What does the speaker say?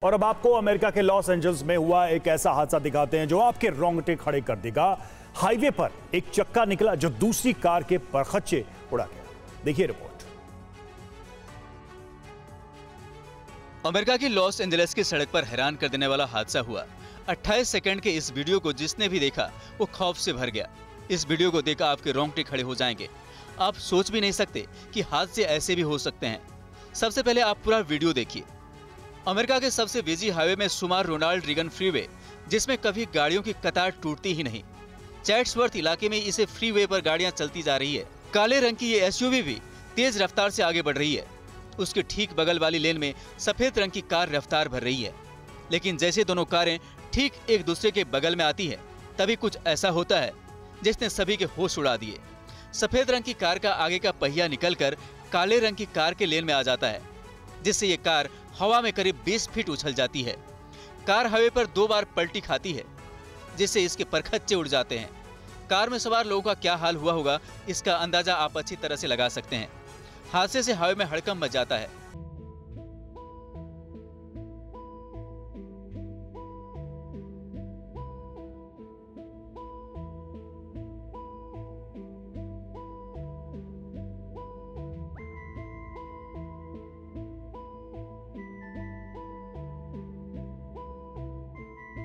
और अब आपको अमेरिका के लॉस एंजल्स में हुआ एक ऐसा हादसा दिखाते हैं जो आपके रोंगटे खड़े कर देगा। हाईवे पर एक चक्का निकला जो दूसरी कार के परखच्चे उड़ा गया। देखिए रिपोर्ट। अमेरिका की लॉस एंजल्स की सड़क पर हैरान कर देने वाला हादसा हुआ। 28 सेकंड के इस वीडियो को जिसने भी देखा वो खौफ से भर गया। इस वीडियो को देखकर आपके रोंगटे खड़े हो जाएंगे। आप सोच भी नहीं सकते कि हादसे ऐसे भी हो सकते हैं। सबसे पहले आप पूरा वीडियो देखिए। अमेरिका के सबसे बिजी हाईवे में शुमार रोनाल्ड रीगन फ्रीवे, जिसमें कभी गाड़ियों की कतार टूटती ही नहीं। चैट्सवर्थ इलाके में इसे फ्रीवे पर गाड़ियां चलती जा रही है। काले रंग की ये एसयूवी भी तेज रफ्तार से आगे बढ़ रही है। उसके ठीक बगल वाली लेन में सफेद रंग की कार रफ्तार भर रही है। लेकिन जैसे दोनों कारें ठीक एक दूसरे के बगल में आती है, तभी कुछ ऐसा होता है जिसने सभी के होश उड़ा दिए। सफेद रंग की कार का आगे का पहिया निकलकर काले रंग की कार के लेन में आ जाता है, जिससे ये कार हवा में करीब 20 फीट उछल जाती है। कार हाईवे पर 2 बार पलटी खाती है, जिससे इसके परखच्चे उड़ जाते हैं। कार में सवार लोगों का क्या हाल हुआ होगा, इसका अंदाजा आप अच्छी तरह से लगा सकते हैं। हादसे से हाईवे में हड़कंप मच जाता है।